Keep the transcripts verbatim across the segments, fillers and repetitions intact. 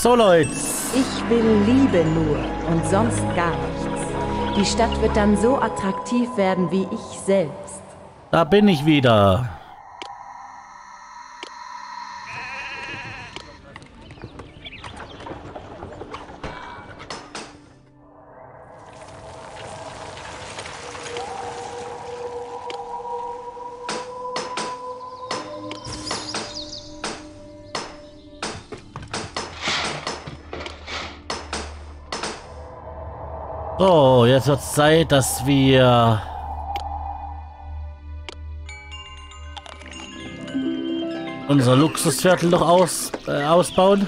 So, Leute. Ich will Liebe nur und sonst gar nichts. Die Stadt wird dann so attraktiv werden wie ich selbst. Da bin ich wieder. So, jetzt wird es Zeit, dass wir unser Luxusviertel noch aus, äh, ausbauen.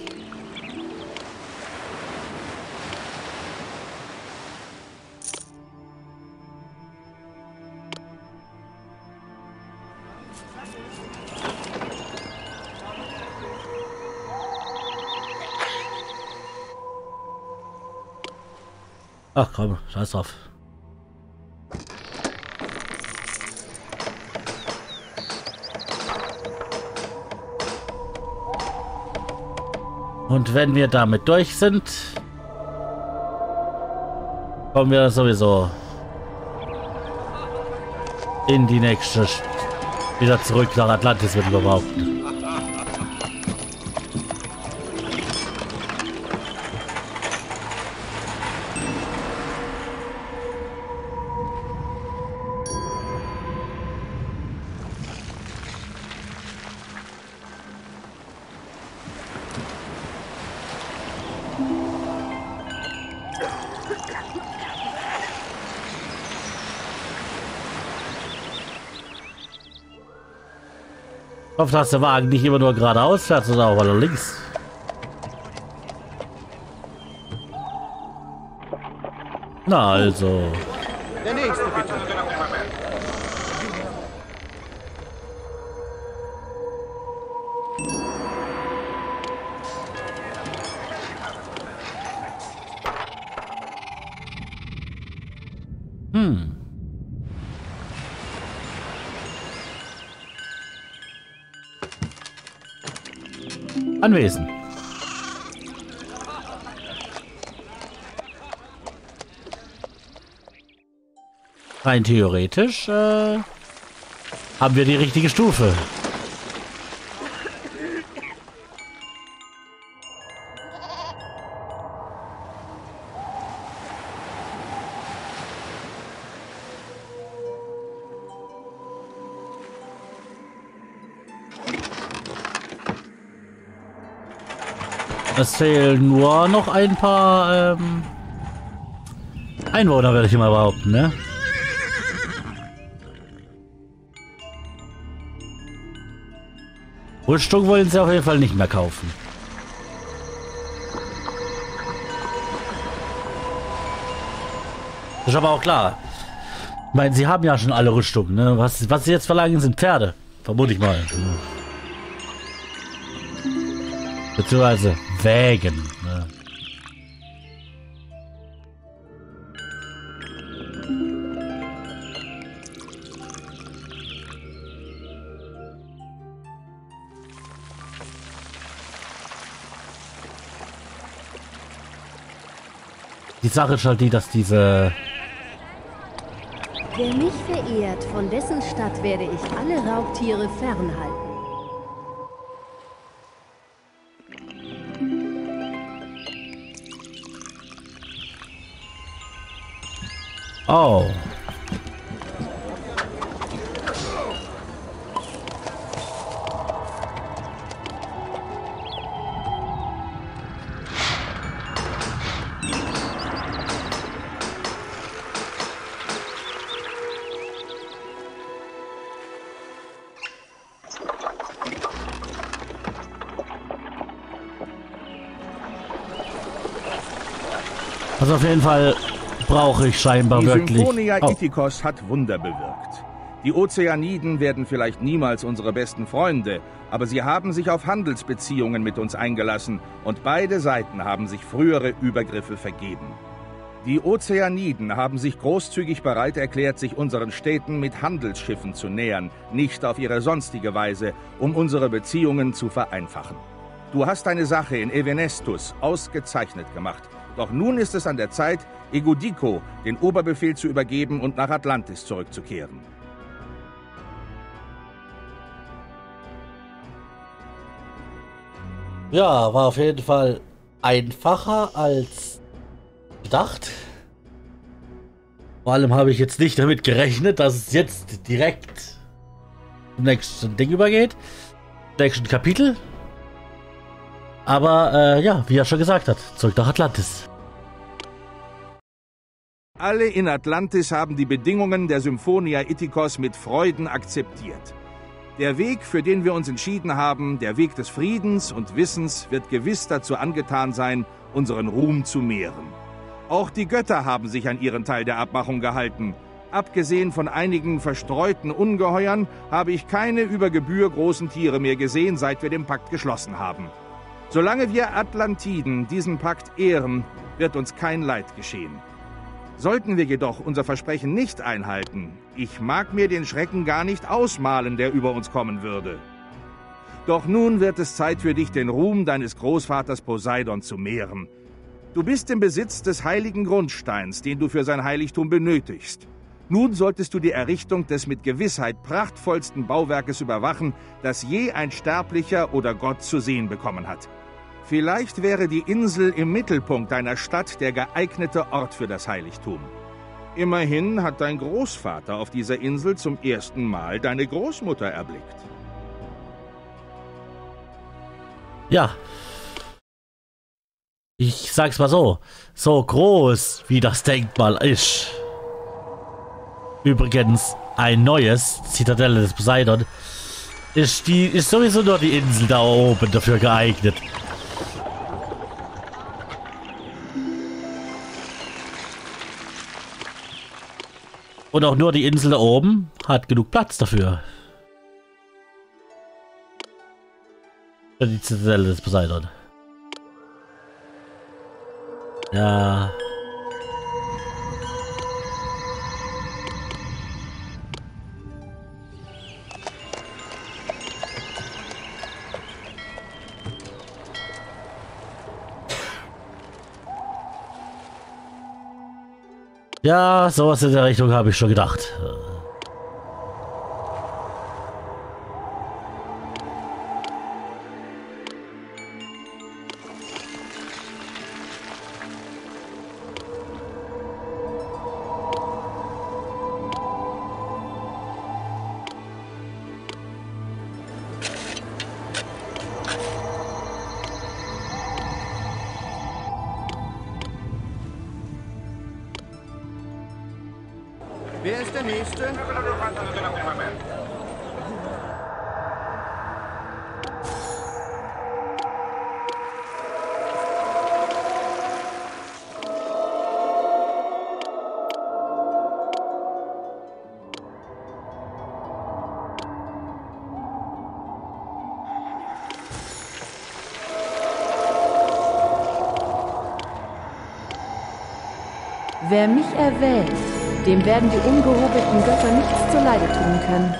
Ach komm, scheiß drauf. Und wenn wir damit durch sind, kommen wir sowieso in die nächste St- wieder zurück nach Atlantis, wenn überhaupt. Ich hoffe, dass der Wagen nicht immer nur geradeaus fährt, sondern auch mal links. Na also. Der nächste, bitte. Hm. Anwesen. Rein theoretisch äh, haben wir die richtige Stufe. Es fehlen nur noch ein paar ähm, Einwohner, werde ich immer behaupten, ne? Rüstung wollen sie auf jeden Fall nicht mehr kaufen. Das ist aber auch klar. Ich meine, sie haben ja schon alle Rüstungen, ne? Was, was sie jetzt verlangen, sind Pferde. Vermute ich mal. Beziehungsweise Wägen. Ne? Die Sache ist halt die, dass diese... Wer mich verehrt, von dessen Stadt werde ich alle Raubtiere fernhalten. Oh. Also auf jeden Fall brauche ich scheinbar Die wirklich... Symphonia Oh. Ithikos hat Wunder bewirkt. Die Ozeaniden werden vielleicht niemals unsere besten Freunde, aber sie haben sich auf Handelsbeziehungen mit uns eingelassen und beide Seiten haben sich frühere Übergriffe vergeben. Die Ozeaniden haben sich großzügig bereit erklärt, sich unseren Städten mit Handelsschiffen zu nähern, nicht auf ihre sonstige Weise, um unsere Beziehungen zu vereinfachen. Du hast deine Sache in Evenestus ausgezeichnet gemacht. Doch nun ist es an der Zeit, Egudico den Oberbefehl zu übergeben und nach Atlantis zurückzukehren. Ja, war auf jeden Fall einfacher als gedacht. Vor allem habe ich jetzt nicht damit gerechnet, dass es jetzt direkt zum nächsten Ding übergeht. Nächsten Kapitel. Aber äh, ja, wie er schon gesagt hat, zurück nach Atlantis. Alle in Atlantis haben die Bedingungen der Symphonia Ithikos mit Freuden akzeptiert. Der Weg, für den wir uns entschieden haben, der Weg des Friedens und Wissens, wird gewiss dazu angetan sein, unseren Ruhm zu mehren. Auch die Götter haben sich an ihren Teil der Abmachung gehalten. Abgesehen von einigen verstreuten Ungeheuern habe ich keine über Gebühr großen Tiere mehr gesehen, seit wir den Pakt geschlossen haben. Solange wir Atlantiden diesen Pakt ehren, wird uns kein Leid geschehen. Sollten wir jedoch unser Versprechen nicht einhalten, ich mag mir den Schrecken gar nicht ausmalen, der über uns kommen würde. Doch nun wird es Zeit für dich, den Ruhm deines Großvaters Poseidon zu mehren. Du bist im Besitz des heiligen Grundsteins, den du für sein Heiligtum benötigst. Nun solltest du die Errichtung des mit Gewissheit prachtvollsten Bauwerkes überwachen, das je ein Sterblicher oder Gott zu sehen bekommen hat. Vielleicht wäre die Insel im Mittelpunkt deiner Stadt der geeignete Ort für das Heiligtum. Immerhin hat dein Großvater auf dieser Insel zum ersten Mal deine Großmutter erblickt. Ja. Ich sag's mal so. So groß wie das Denkmal ist. Übrigens, ein neues Zitadelle des Poseidon ist, die, ist sowieso nur die Insel da oben dafür geeignet. Und auch nur die Insel da oben hat genug Platz dafür. Für die Zitadelle des Poseidon. Ja. Ja, sowas in der Richtung habe ich schon gedacht. Wer ist der Nächste? Wer mich erwählt, dem werden die ungehobelten Götter nichts zuleide tun können.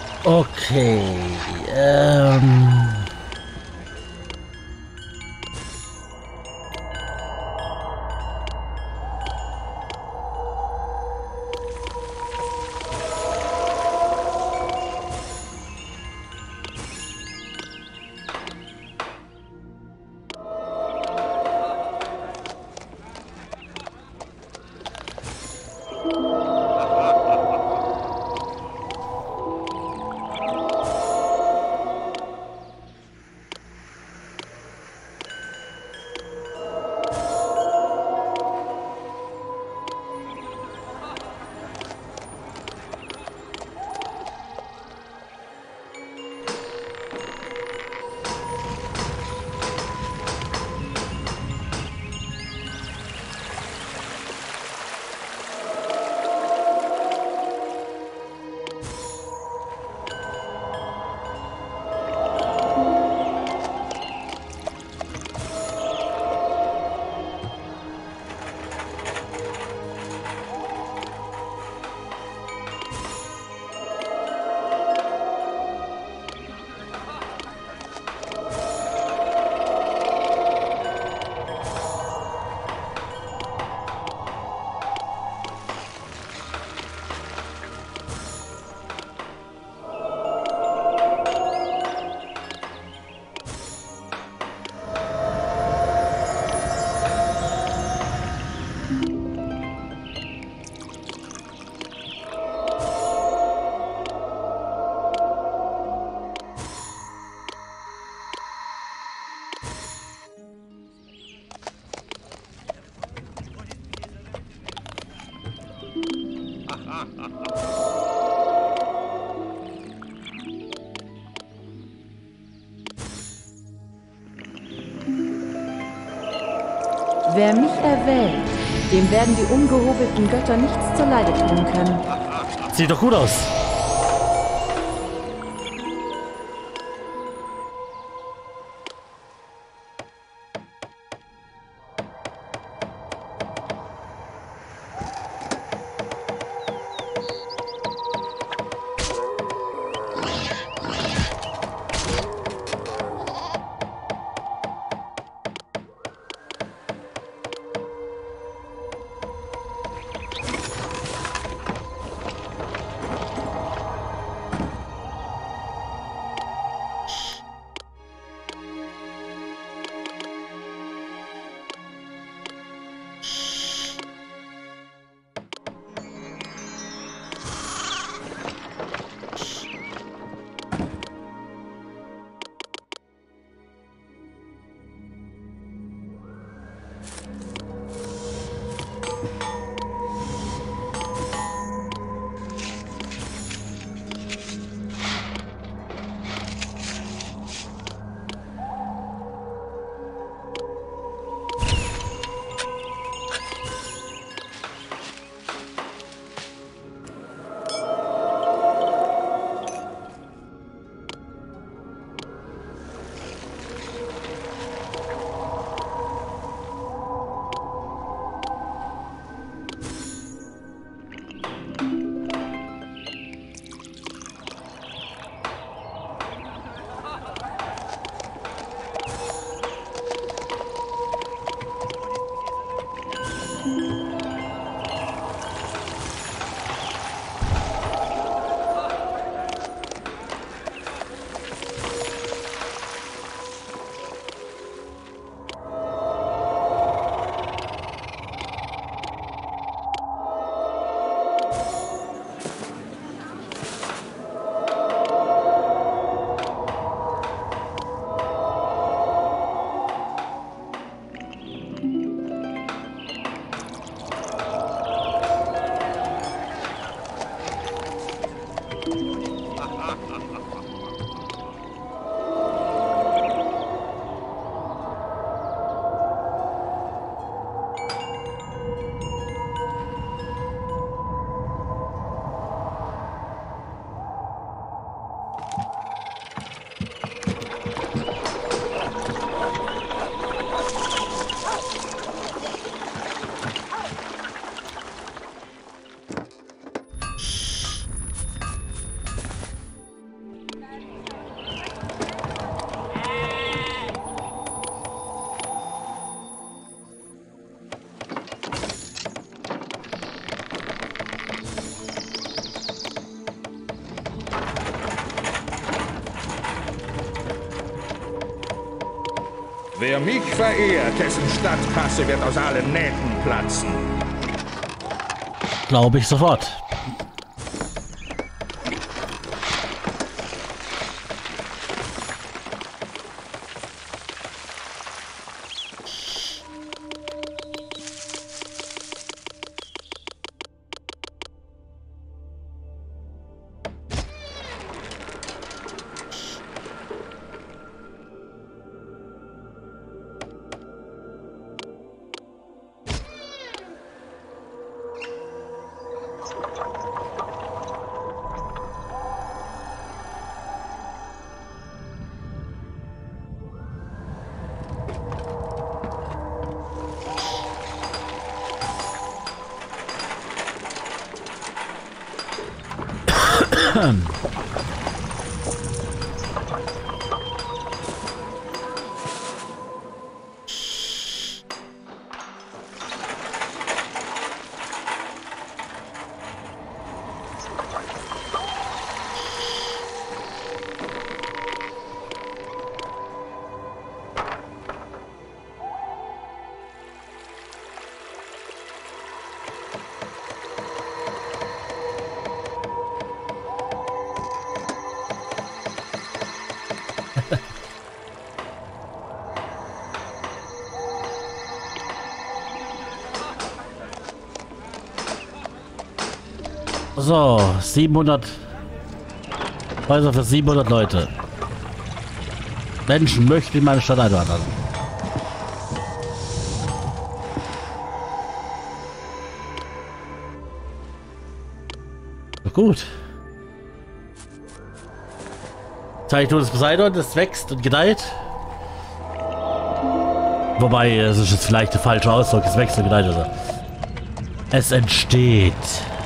Okay, ähm... Wer mich erwählt, dem werden die ungehobelten Götter nichts zuleide tun können. Sieht doch gut aus. Wer mich verehrt, dessen Stadtkasse wird aus allen Nähten platzen. Glaube ich sofort. So, siebenhundert Häuser für siebenhundert Leute. Menschen möchten in meine Stadt einwandern. gut. Zeichen des Poseidon, das wächst und gedeiht. Wobei, es ist jetzt vielleicht der falsche Ausdruck, es wächst und gedeiht. Also. Es entsteht.